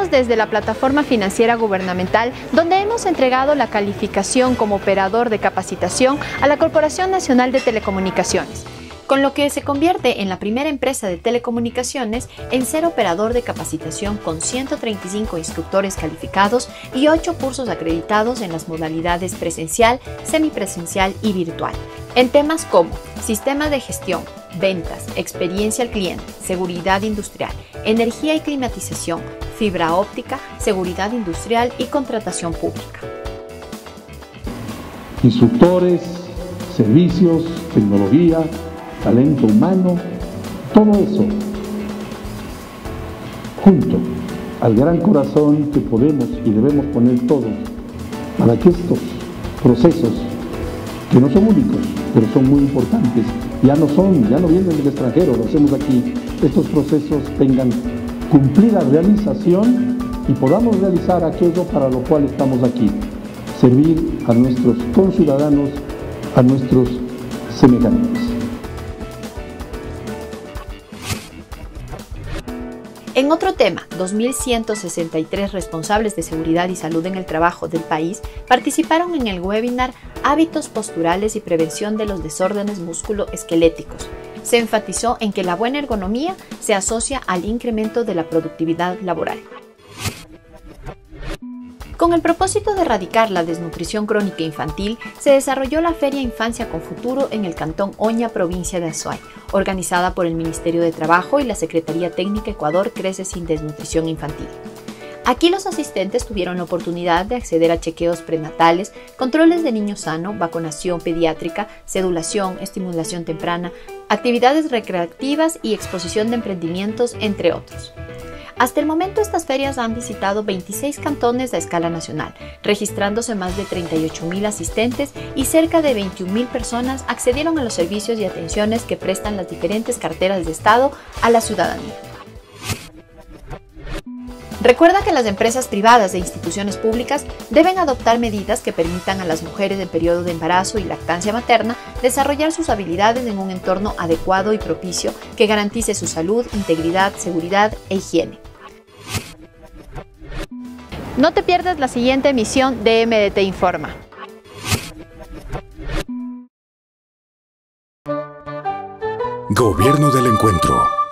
transmitimos desde la plataforma financiera gubernamental, donde hemos entregado la calificación como operador de capacitación a la Corporación Nacional de Telecomunicaciones, con lo que se convierte en la primera empresa de telecomunicaciones en ser operador de capacitación con 135 instructores calificados y 8 cursos acreditados en las modalidades presencial, semipresencial y virtual, en temas como sistemas de gestión, ventas, experiencia al cliente, seguridad industrial, energía y climatización, fibra óptica, seguridad industrial y contratación pública. Instructores, servicios, tecnología, talento humano, todo eso, junto al gran corazón que podemos y debemos poner todos para que estos procesos, que no son únicos, pero son muy importantes, ya no vienen del extranjero, lo hacemos aquí, estos procesos tengan cumplida realización y podamos realizar aquello para lo cual estamos aquí, servir a nuestros conciudadanos, a nuestros semejantes. En otro tema, 2.163 responsables de seguridad y salud en el trabajo del país participaron en el webinar Hábitos posturales y prevención de los desórdenes musculoesqueléticos. Se enfatizó en que la buena ergonomía se asocia al incremento de la productividad laboral. Con el propósito de erradicar la desnutrición crónica infantil, se desarrolló la Feria Infancia con Futuro en el Cantón Oña, provincia de Azuay, organizada por el Ministerio de Trabajo y la Secretaría Técnica Ecuador Crece Sin Desnutrición Infantil. Aquí los asistentes tuvieron la oportunidad de acceder a chequeos prenatales, controles de niño sano, vacunación pediátrica, sedulación, estimulación temprana, actividades recreativas y exposición de emprendimientos, entre otros. Hasta el momento, estas ferias han visitado 26 cantones a escala nacional, registrándose más de 38.000 asistentes y cerca de 21.000 personas accedieron a los servicios y atenciones que prestan las diferentes carteras de Estado a la ciudadanía. Recuerda que las empresas privadas e instituciones públicas deben adoptar medidas que permitan a las mujeres en periodo de embarazo y lactancia materna desarrollar sus habilidades en un entorno adecuado y propicio que garantice su salud, integridad, seguridad e higiene. No te pierdas la siguiente emisión de MDT Informa. Gobierno del Encuentro.